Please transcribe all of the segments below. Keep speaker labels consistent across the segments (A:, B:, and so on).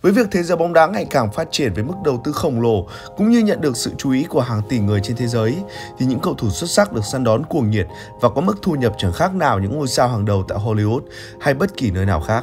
A: Với việc thế giới bóng đá ngày càng phát triển với mức đầu tư khổng lồ cũng như nhận được sự chú ý của hàng tỷ người trên thế giới, thì những cầu thủ xuất sắc được săn đón cuồng nhiệt và có mức thu nhập chẳng khác nào những ngôi sao hàng đầu tại Hollywood hay bất kỳ nơi nào khác.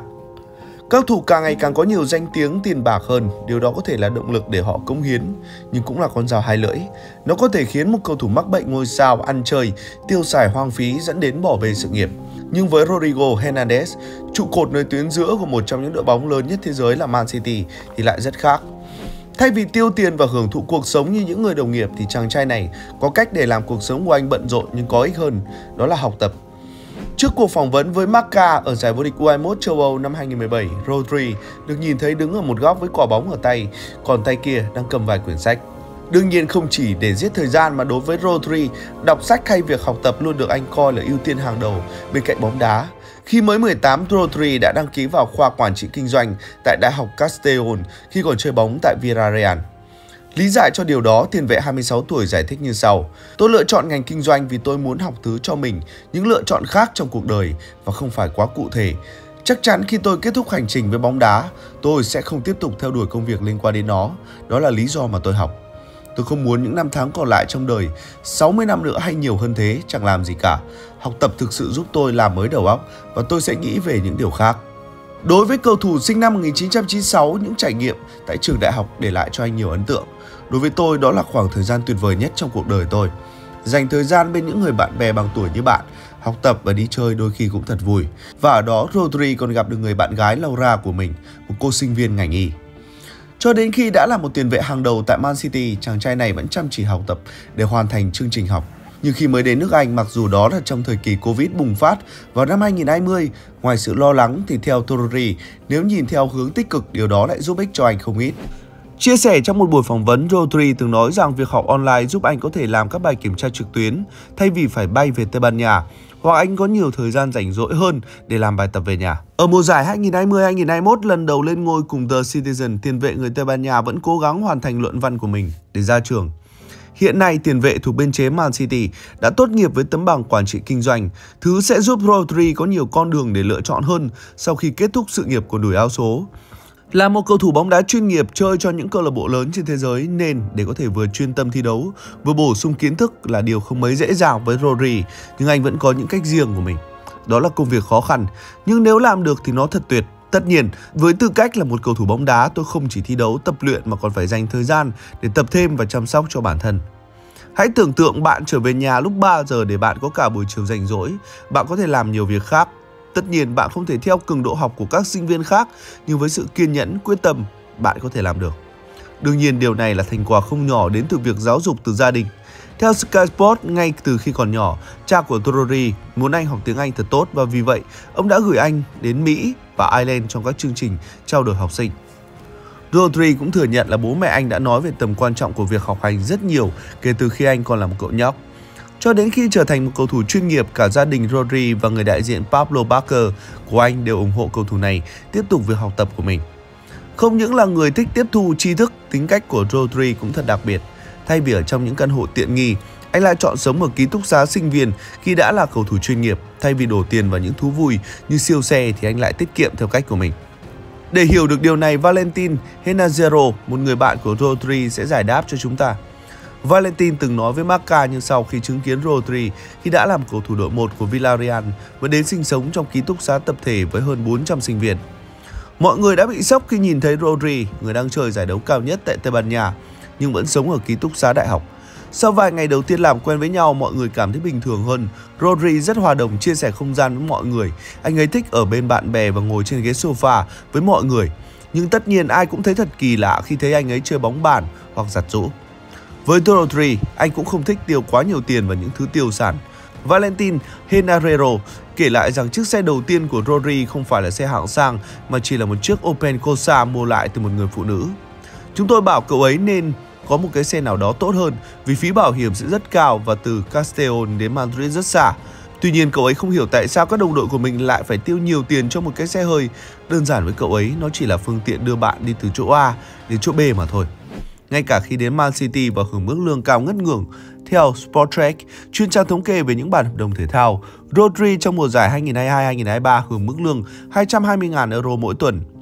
A: Các thủ càng ngày càng có nhiều danh tiếng, tiền bạc hơn, điều đó có thể là động lực để họ cống hiến, nhưng cũng là con dao hai lưỡi. Nó có thể khiến một cầu thủ mắc bệnh ngôi sao, ăn chơi, tiêu xài hoang phí dẫn đến bỏ bê sự nghiệp. Nhưng với Rodrigo Hernandez, trụ cột nơi tuyến giữa của một trong những đội bóng lớn nhất thế giới là Man City thì lại rất khác. Thay vì tiêu tiền và hưởng thụ cuộc sống như những người đồng nghiệp thì chàng trai này có cách để làm cuộc sống của anh bận rộn nhưng có ích hơn, đó là học tập. Trước cuộc phỏng vấn với Marca ở giải vô địch U21 châu Âu năm 2017, Rodri được nhìn thấy đứng ở một góc với quả bóng ở tay, còn tay kia đang cầm vài quyển sách. Đương nhiên không chỉ để giết thời gian mà đối với Rodri, đọc sách hay việc học tập luôn được anh coi là ưu tiên hàng đầu bên cạnh bóng đá. Khi mới 18, Rodri đã đăng ký vào khoa quản trị kinh doanh tại Đại học Castellón khi còn chơi bóng tại Villarreal. Lý giải cho điều đó, tiền vệ 26 tuổi giải thích như sau: "Tôi lựa chọn ngành kinh doanh vì tôi muốn học thứ cho mình những lựa chọn khác trong cuộc đời và không phải quá cụ thể. Chắc chắn khi tôi kết thúc hành trình với bóng đá, tôi sẽ không tiếp tục theo đuổi công việc liên quan đến nó. Đó là lý do mà tôi học. Tôi không muốn những năm tháng còn lại trong đời, 60 năm nữa hay nhiều hơn thế, chẳng làm gì cả. Học tập thực sự giúp tôi làm mới đầu óc và tôi sẽ nghĩ về những điều khác." Đối với cầu thủ sinh năm 1996, những trải nghiệm tại trường đại học để lại cho anh nhiều ấn tượng. "Đối với tôi, đó là khoảng thời gian tuyệt vời nhất trong cuộc đời tôi. Dành thời gian bên những người bạn bè bằng tuổi như bạn, học tập và đi chơi đôi khi cũng thật vui." Và ở đó, Rodri còn gặp được người bạn gái Laura của mình, một cô sinh viên ngành y. Cho đến khi đã là một tiền vệ hàng đầu tại Man City, chàng trai này vẫn chăm chỉ học tập để hoàn thành chương trình học. Nhưng khi mới đến nước Anh, mặc dù đó là trong thời kỳ Covid bùng phát vào năm 2020, ngoài sự lo lắng thì theo Rodri, nếu nhìn theo hướng tích cực, điều đó lại giúp ích cho anh không ít. Chia sẻ trong một buổi phỏng vấn, Rodri từng nói rằng việc học online giúp anh có thể làm các bài kiểm tra trực tuyến thay vì phải bay về Tây Ban Nha, hoặc anh có nhiều thời gian rảnh rỗi hơn để làm bài tập về nhà. Ở mùa giải 2020-2021, lần đầu lên ngôi cùng The Citizen, tiền vệ người Tây Ban Nha vẫn cố gắng hoàn thành luận văn của mình để ra trường. Hiện nay, tiền vệ thuộc biên chế Man City đã tốt nghiệp với tấm bằng quản trị kinh doanh, thứ sẽ giúp Rodri có nhiều con đường để lựa chọn hơn sau khi kết thúc sự nghiệp của đuổi áo số. Là một cầu thủ bóng đá chuyên nghiệp chơi cho những câu lạc bộ lớn trên thế giới nên để có thể vừa chuyên tâm thi đấu, vừa bổ sung kiến thức là điều không mấy dễ dàng với Rodri, nhưng anh vẫn có những cách riêng của mình. Đó là công việc khó khăn, nhưng nếu làm được thì nó thật tuyệt. Tất nhiên, với tư cách là một cầu thủ bóng đá, tôi không chỉ thi đấu, tập luyện mà còn phải dành thời gian để tập thêm và chăm sóc cho bản thân. Hãy tưởng tượng bạn trở về nhà lúc 3 giờ để bạn có cả buổi chiều rảnh rỗi. Bạn có thể làm nhiều việc khác. Tất nhiên, bạn không thể theo cường độ học của các sinh viên khác, nhưng với sự kiên nhẫn, quyết tâm, bạn có thể làm được. Đương nhiên, điều này là thành quả không nhỏ đến từ việc giáo dục từ gia đình. Theo Sky Sports, ngay từ khi còn nhỏ, cha của Rodri muốn anh học tiếng Anh thật tốt và vì vậy, ông đã gửi anh đến Mỹ và Ireland trong các chương trình trao đổi học sinh. Rodri cũng thừa nhận là bố mẹ anh đã nói về tầm quan trọng của việc học hành rất nhiều kể từ khi anh còn là một cậu nhóc. Cho đến khi trở thành một cầu thủ chuyên nghiệp, cả gia đình Rodri và người đại diện Pablo Barker của anh đều ủng hộ cầu thủ này tiếp tục việc học tập của mình. Không những là người thích tiếp thu tri thức, tính cách của Rodri cũng thật đặc biệt. Thay vì ở trong những căn hộ tiện nghi, anh lại chọn sống ở ký túc xá sinh viên khi đã là cầu thủ chuyên nghiệp. Thay vì đổ tiền vào những thú vui như siêu xe thì anh lại tiết kiệm theo cách của mình. Để hiểu được điều này, Valentin Henazero, một người bạn của Rodri sẽ giải đáp cho chúng ta. Valentin từng nói với Marca như sau khi chứng kiến Rodri khi đã làm cầu thủ đội 1 của Villarreal và đến sinh sống trong ký túc xá tập thể với hơn 400 sinh viên. Mọi người đã bị sốc khi nhìn thấy Rodri, người đang chơi giải đấu cao nhất tại Tây Ban Nha, nhưng vẫn sống ở ký túc xá đại học. Sau vài ngày đầu tiên làm quen với nhau, mọi người cảm thấy bình thường hơn. Rodri rất hòa đồng, chia sẻ không gian với mọi người. Anh ấy thích ở bên bạn bè và ngồi trên ghế sofa với mọi người. Nhưng tất nhiên ai cũng thấy thật kỳ lạ khi thấy anh ấy chơi bóng bàn hoặc giặt giũ. Với Rodri, anh cũng không thích tiêu quá nhiều tiền vào những thứ tiêu sản. Valentin Henarero kể lại rằng chiếc xe đầu tiên của Rodri không phải là xe hạng sang mà chỉ là một chiếc Opel Corsa mua lại từ một người phụ nữ. Chúng tôi bảo cậu ấy nên có một cái xe nào đó tốt hơn vì phí bảo hiểm sẽ rất cao và từ Castellón đến Madrid rất xa. Tuy nhiên, cậu ấy không hiểu tại sao các đồng đội của mình lại phải tiêu nhiều tiền cho một cái xe hơi. Đơn giản với cậu ấy, nó chỉ là phương tiện đưa bạn đi từ chỗ A đến chỗ B mà thôi. Ngay cả khi đến Man City và hưởng mức lương cao ngất ngưởng, theo Sporttrack, chuyên trang thống kê về những bản hợp đồng thể thao, Rodri trong mùa giải 2022-2023 hưởng mức lương 220.000 euro mỗi tuần.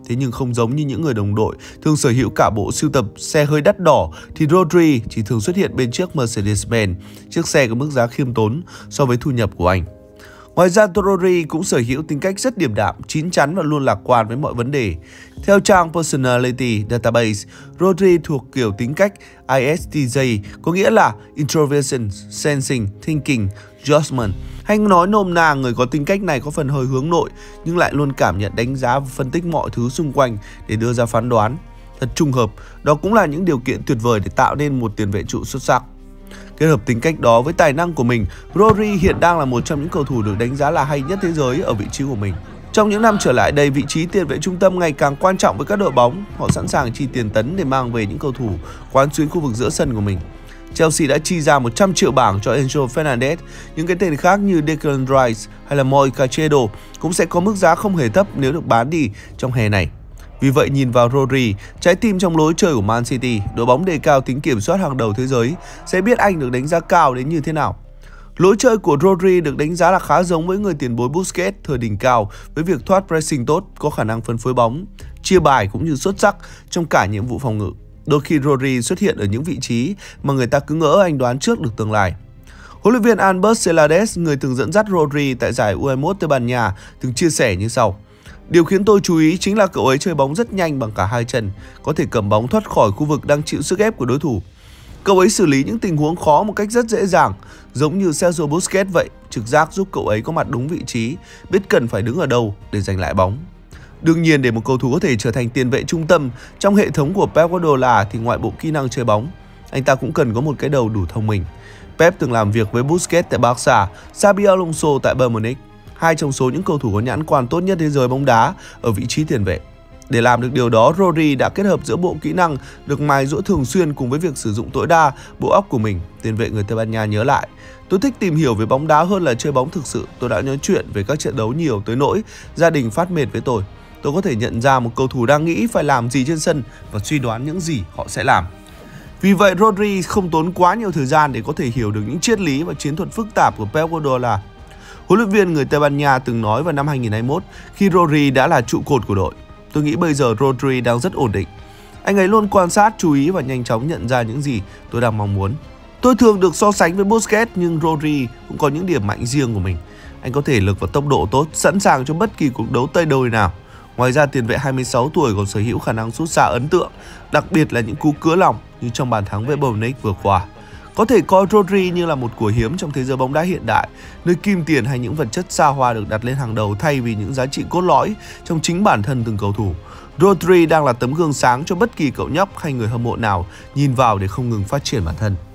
A: Thế nhưng không giống như những người đồng đội thường sở hữu cả bộ sưu tập xe hơi đắt đỏ, thì Rodri chỉ thường xuất hiện bên chiếc Mercedes-Benz, chiếc xe có mức giá khiêm tốn so với thu nhập của anh. Ngoài ra, Rodri cũng sở hữu tính cách rất điềm đạm, chín chắn và luôn lạc quan với mọi vấn đề. Theo trang Personality Database, Rodri thuộc kiểu tính cách ISTJ, có nghĩa là Introversion, Sensing, Thinking, Judgment. Hay nói nôm na, người có tính cách này có phần hơi hướng nội, nhưng lại luôn cảm nhận, đánh giá và phân tích mọi thứ xung quanh để đưa ra phán đoán. Thật trùng hợp, đó cũng là những điều kiện tuyệt vời để tạo nên một tiền vệ trụ xuất sắc. Kết hợp tính cách đó với tài năng của mình, Rodri hiện đang là một trong những cầu thủ được đánh giá là hay nhất thế giới ở vị trí của mình. Trong những năm trở lại đây, vị trí tiền vệ trung tâm ngày càng quan trọng với các đội bóng. Họ sẵn sàng chi tiền tấn để mang về những cầu thủ quán xuyến khu vực giữa sân của mình. Chelsea đã chi ra 100 triệu bảng cho Enzo Fernandez. Những cái tên khác như Declan Rice hay là Moi Caicedo cũng sẽ có mức giá không hề thấp nếu được bán đi trong hè này. Vì vậy, nhìn vào Rodri, trái tim trong lối chơi của Man City, đội bóng đề cao tính kiểm soát hàng đầu thế giới, sẽ biết anh được đánh giá cao đến như thế nào. Lối chơi của Rodri được đánh giá là khá giống với người tiền bối Busquets thời đỉnh cao, với việc thoát pressing tốt, có khả năng phân phối bóng, chia bài cũng như xuất sắc trong cả nhiệm vụ phòng ngự. Đôi khi Rodri xuất hiện ở những vị trí mà người ta cứ ngỡ anh đoán trước được tương lai. Huấn luyện viên Albert Celades, người từng dẫn dắt Rodri tại giải U21 Tây Ban Nha, từng chia sẻ như sau: "Điều khiến tôi chú ý chính là cậu ấy chơi bóng rất nhanh bằng cả hai chân, có thể cầm bóng thoát khỏi khu vực đang chịu sức ép của đối thủ. Cậu ấy xử lý những tình huống khó một cách rất dễ dàng, giống như Sergio Busquets vậy. Trực giác giúp cậu ấy có mặt đúng vị trí, biết cần phải đứng ở đâu để giành lại bóng." Đương nhiên, để một cầu thủ có thể trở thành tiền vệ trung tâm trong hệ thống của Pep Guardiola thì ngoại bộ kỹ năng chơi bóng, anh ta cũng cần có một cái đầu đủ thông minh. Pep từng làm việc với Busquets tại Barca, Xabi Alonso tại Bayern Munich, hai trong số những cầu thủ có nhãn quan tốt nhất thế giới bóng đá ở vị trí tiền vệ. Để làm được điều đó, Rodri đã kết hợp giữa bộ kỹ năng được mài giũa thường xuyên cùng với việc sử dụng tối đa bộ óc của mình. Tiền vệ người Tây Ban Nha nhớ lại: "Tôi thích tìm hiểu về bóng đá hơn là chơi bóng thực sự. Tôi đã nói chuyện về các trận đấu nhiều tới nỗi gia đình phát mệt với tôi. Tôi có thể nhận ra một cầu thủ đang nghĩ phải làm gì trên sân và suy đoán những gì họ sẽ làm." Vì vậy, Rodri không tốn quá nhiều thời gian để có thể hiểu được những triết lý và chiến thuật phức tạp của Pep Guardiola. Huấn luyện viên người Tây Ban Nha từng nói vào năm 2021 khi Rodri đã là trụ cột của đội: "Tôi nghĩ bây giờ Rodri đang rất ổn định. Anh ấy luôn quan sát, chú ý và nhanh chóng nhận ra những gì tôi đang mong muốn. Tôi thường được so sánh với Busquets, nhưng Rodri cũng có những điểm mạnh riêng của mình. Anh có thể lực và tốc độ tốt, sẵn sàng cho bất kỳ cuộc đấu tay đôi nào. Ngoài ra, tiền vệ 26 tuổi còn sở hữu khả năng sút xa ấn tượng, đặc biệt là những cú cứa lòng như trong bàn thắng với Bayern Munich vừa qua. Có thể coi Rodri như là một của hiếm trong thế giới bóng đá hiện đại, nơi kim tiền hay những vật chất xa hoa được đặt lên hàng đầu thay vì những giá trị cốt lõi trong chính bản thân từng cầu thủ. Rodri đang là tấm gương sáng cho bất kỳ cậu nhóc hay người hâm mộ nào nhìn vào để không ngừng phát triển bản thân."